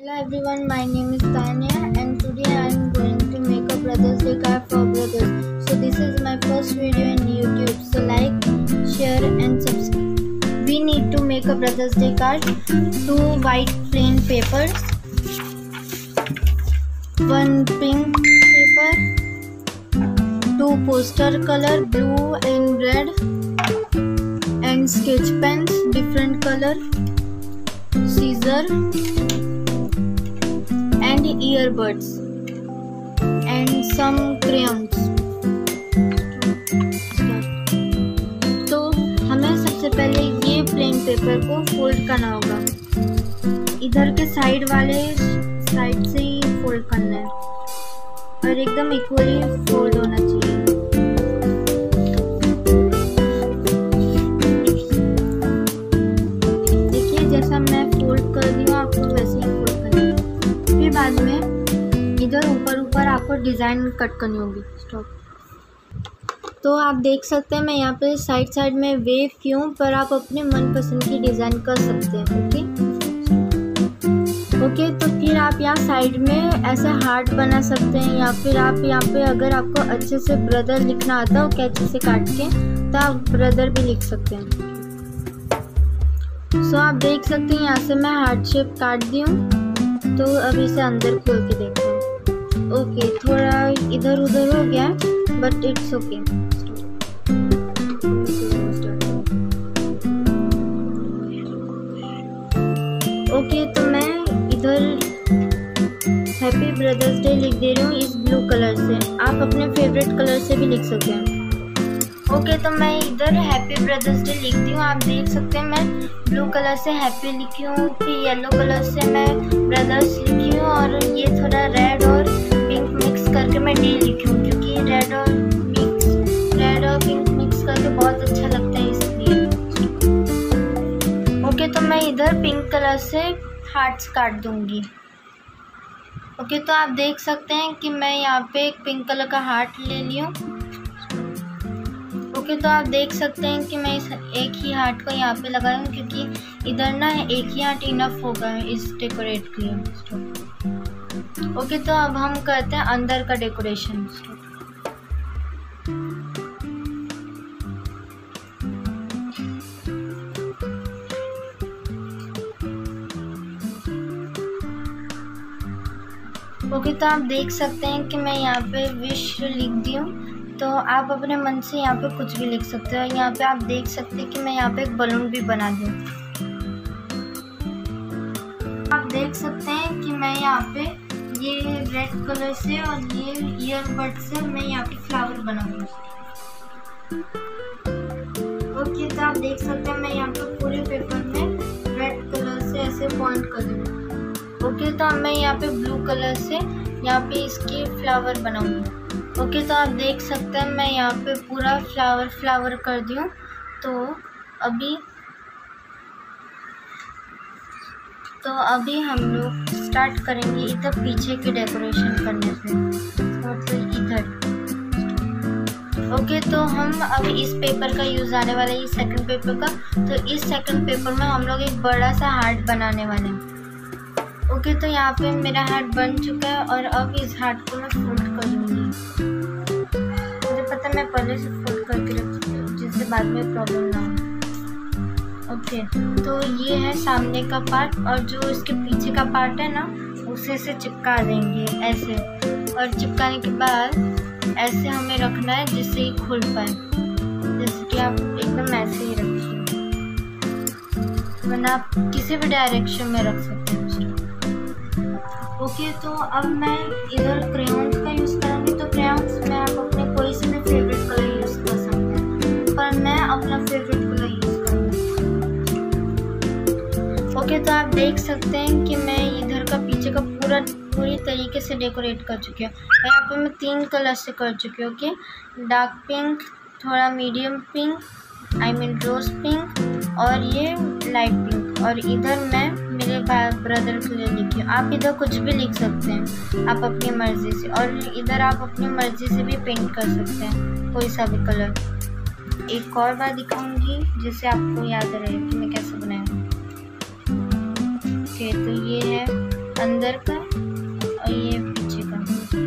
Hello everyone, my name is Tanya and today I am going to make a Brothers Day card for brothers. So this is my first video in YouTube. So like, share and subscribe. We need to make a Brothers Day card. 2 white plain papers, 1 pink paper, 2 poster color blue and red, and sketch pens different color, scissor and earbuds and some crayons. तो हमें सबसे पहले ये plain paper को fold करना होगा, इधर के साइड वाले साइड से ही फोल्ड करना है और एकदम इक्वली फोल्ड होना चाहिए। देखिए जैसा मैं फोल्ड कर रही हूँ आपको वैसे ही फोल्ड करना है। फिर बाद में इधर ऊपर आपको डिज़ाइन कट करनी होगी। स्टॉप। तो आप देख सकते हैं मैं यहाँ पे साइड में वेव क्यों, पर आप अपने मनपसंद की डिज़ाइन कर सकते हैं। ओके तो फिर आप यहाँ साइड में ऐसे हार्ट बना सकते हैं, या फिर आप यहाँ पे अगर आपको अच्छे से ब्रदर लिखना आता है कैंची से काट के तो आप ब्रदर भी लिख सकते हैं। सो आप देख सकते हैं यहाँ से मैं हार्ट शेप काट दी हूँ। तो अब इसे अंदर खोल के देखते हैं। ओके थोड़ा इधर उधर हो गया बट इट्स ओके। ओके तो मैं इधर हैप्पी ब्रदर्स डे लिख दे रही हूँ इस ब्लू कलर से। आप अपने फेवरेट कलर से भी लिख सकते हैं। ओके तो मैं इधर हैप्पी ब्रदर्स डे लिख दी हूँ। आप देख सकते हैं मैं ब्लू कलर से हैप्पी लिखी हूँ, फिर येलो कलर से मैं ब्रदर्स लिखी हूँ और ये थोड़ा रेड और पिंक मिक्स करके मैं डी लिखी हूँ, क्योंकि रेड और पिंक मिक्स करके बहुत अच्छा लगता है इसलिए। ओके तो मैं इधर पिंक कलर से हार्ट्स काट दूँगी। ओके तो आप देख सकते हैं कि मैं यहाँ पे एक पिंक कलर का हार्ट ले ली हूँ। ओके तो आप देख सकते हैं कि मैं इस एक ही हार्ट को यहाँ पे लगाई हूँ, क्योंकि इधर ना एक ही हार्ट इनफ होगा इस डेकोरेट के लिए। ओके तो अब हम करते हैं अंदर का डेकोरेशन। ओके तो आप देख सकते हैं कि मैं यहाँ पे विश लिख दी हूँ। तो आप अपने मन से यहाँ पे कुछ भी लिख सकते हो। यहाँ पे आप देख सकते हैं कि मैं यहाँ पे एक बलून भी बना दूँ। आप देख सकते हैं कि मैं यहाँ पे ये रेड कलर से और ये ईयरबड से मैं यहाँ पे फ्लावर बनाऊंगी। ओके तो आप देख सकते हैं मैं यहाँ पे पूरे पेपर में रेड कलर से ऐसे पॉइंट कर दूँगी। ओके तो अब मैं यहाँ पे ब्लू कलर से यहाँ पे इसके फ्लावर बनाऊंगी। ओके तो आप देख सकते हैं मैं यहाँ पे पूरा फ्लावर कर दी हूँ। तो अभी हम लोग स्टार्ट करेंगे इधर पीछे के डेकोरेशन करने से, मतलब इधर। ओके तो हम अब इस पेपर का यूज़ आने वाला है, सेकंड पेपर का। तो इस सेकंड पेपर में हम लोग एक बड़ा सा हार्ट बनाने वाले हैं। ओके तो यहाँ पे मेरा हार्ट बन चुका है और अब इस हार्ट को मैं फोल्ड कर दूँगी। मुझे पता है मैं पहले से फोल्ड करके रखती हूँ जिससे बाद में प्रॉब्लम ना हो। ओके तो ये है सामने का पार्ट, और जो इसके पीछे का पार्ट है ना उसे से चिपका देंगे ऐसे, और चिपकाने के बाद ऐसे हमें रखना है जिससे ये खुल पाए। जैसे कि आप एकदम ऐसे ही रखिए, वरना आप किसी भी डायरेक्शन में रख सकते हैं। ओके तो अब मैं इधर क्रेयॉन्स का यूज़ करूँगी। तो क्रेयॉन्स में आप अपने कोई से भी फेवरेट कलर यूज़ कर सकते हैं, पर मैं अपना फेवरेट कलर यूज़ करूँगी। ओके तो आप देख सकते हैं कि मैं इधर का पीछे का पूरी तरीके से डेकोरेट कर चुकी हूँ। यहाँ पे मैं 3 कलर से कर चुकी हूँ। ओके डार्क पिंक, थोड़ा मीडियम पिंक, रोज पिंक और ये लाइट पिंक, और इधर मैं मेरे ब्रदर के लिए लिखी हूँ। आप इधर कुछ भी लिख सकते हैं आप अपनी मर्ज़ी से, और इधर आप अपनी मर्ज़ी से भी पेंट कर सकते हैं कोई सा भी कलर। एक और बार दिखाऊंगी जिससे आपको याद रहे कि मैं कैसे बनाया। ओके तो ये है अंदर का और ये पीछे का।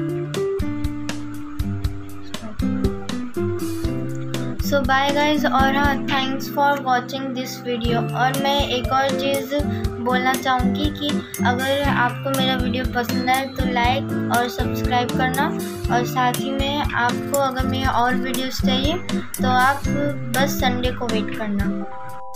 सो बाय गाइज, और हाँ, thanks for watching this video. और मैं एक और चीज़ बोलना चाहूँगी कि अगर आपको मेरा वीडियो पसंद आए तो लाइक और सब्सक्राइब करना, और साथ ही में आपको अगर मेरे और वीडियोस चाहिए तो आप बस संडे को वेट करना।